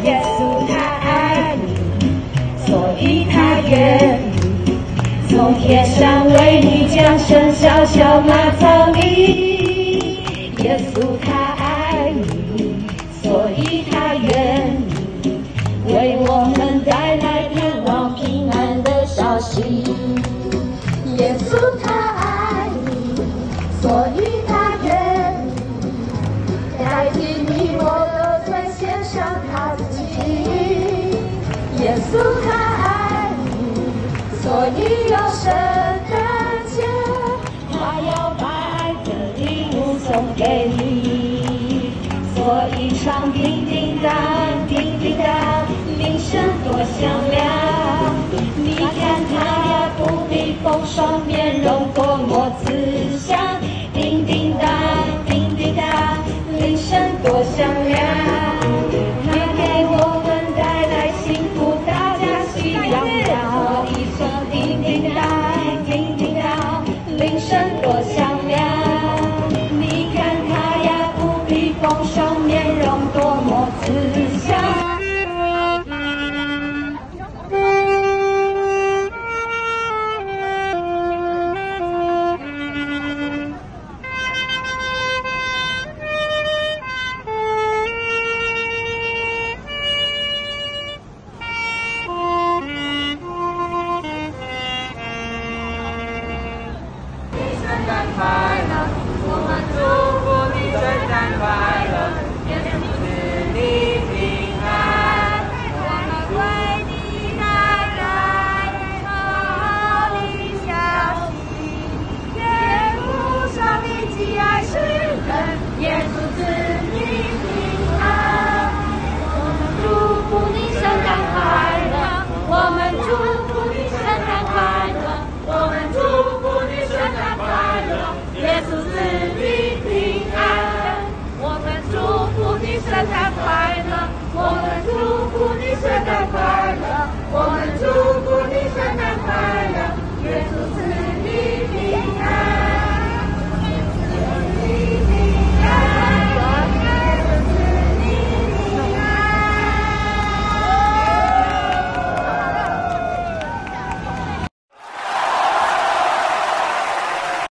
耶稣他爱你，所以他愿意从天上为你降生，小小马槽里。耶稣他爱你，所以他愿意为我们带来盼望平安的消息。耶稣他爱你，所以他愿意代替你我的罪献上他自己。耶稣他爱你，所以有圣诞节，他要把爱的礼物送给你，所以唱叮叮当。